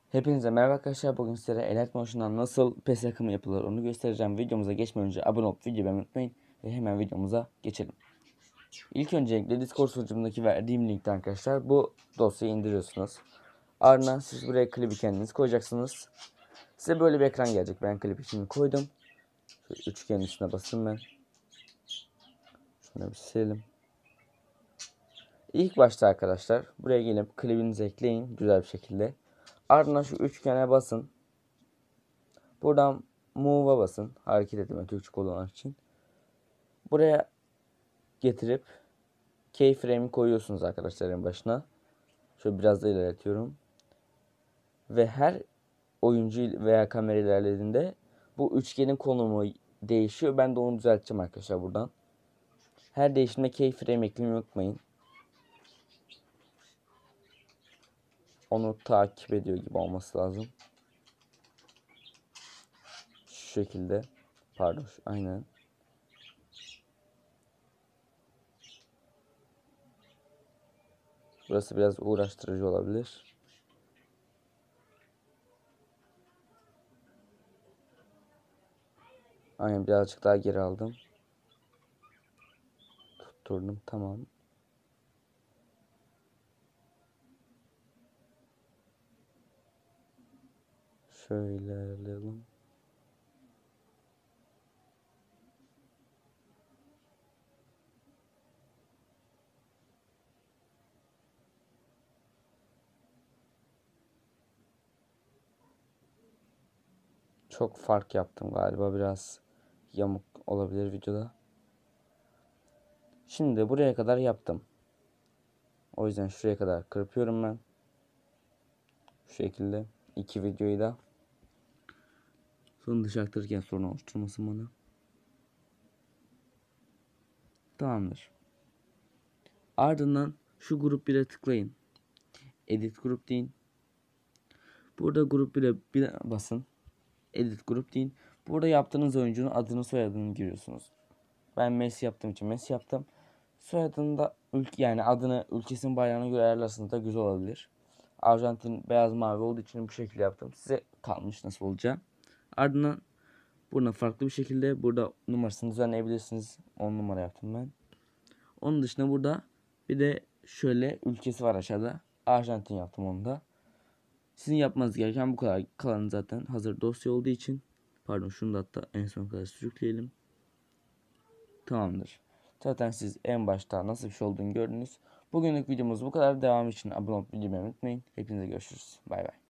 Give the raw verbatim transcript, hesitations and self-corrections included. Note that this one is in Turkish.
Hepinize merhaba arkadaşlar. Bugün sizlere Elite Motion'dan nasıl PES akımı yapılır onu göstereceğim. Videomuza geçmeden önce abone olup videoyu beğenmeyi unutmayın. Ve hemen videomuza geçelim. İlk öncelikle Discord sunucumdaki verdiğim linkten arkadaşlar bu dosyayı indiriyorsunuz. Ardından siz buraya klibi kendiniz koyacaksınız. Size böyle bir ekran gelecek. Ben klibi şimdi koydum. Şöyle üçgenin üstüne basın ben. Şunu bir silelim. İlk başta arkadaşlar buraya gelip klibinizi ekleyin güzel bir şekilde. Ardından şu üçgene basın. Buradan move'a basın. Hareket etme Türkçe kullanmak için. Buraya getirip keyframe'i koyuyorsunuz arkadaşlar en başına. Şöyle biraz da ilerletiyorum. Ve her oyuncu veya kamera ilerlediğinde bu üçgenin konumu değişiyor. Ben de onu düzelteceğim arkadaşlar buradan. Her değişimde keyframe eklemeyi unutmayın. Onu takip ediyor gibi olması lazım. Şu şekilde. Pardon. Aynen. Burası biraz uğraştırıcı olabilir. Aynen birazcık daha geri aldım. Tutturdum. Tamam. Şöyle ilerleyelim. Çok fark yaptım galiba. Biraz yamuk olabilir videoda. Şimdi buraya kadar yaptım. O yüzden şuraya kadar kırpıyorum ben. Şu şekilde. iki videoyu da. Sonra dışarı aktarırken sorun oluşturmasın bana. Tamamdır. Ardından şu grup bire tıklayın. Edit grup deyin. Burada grup bire basın. Edit grup deyin. Burada yaptığınız oyuncunun adını soyadını giriyorsunuz. Ben Messi yaptığım için Messi yaptım. Soyadını da ülke yani adını ülkesinin bayrağına göre ayarlarsanız da güzel olabilir. Arjantin beyaz mavi olduğu için bu şekilde yaptım. Size kalmış nasıl olacağı. Ardından burada farklı bir şekilde burada numarasını düzenleyebilirsiniz. on numara yaptım ben. Onun dışında burada bir de şöyle ülkesi var aşağıda. Arjantin yaptım onu da. Sizin yapmanız gereken bu kadar. Kalanı zaten hazır dosya olduğu için. Pardon şunu da hatta en son kadar sürükleyelim. Tamamdır. Zaten siz en başta nasıl bir şey olduğunu gördünüz. Bugünlük videomuz bu kadar. Devam için abone olup videoyu beğenmeyi unutmayın. Hepinize görüşürüz. Bay bay.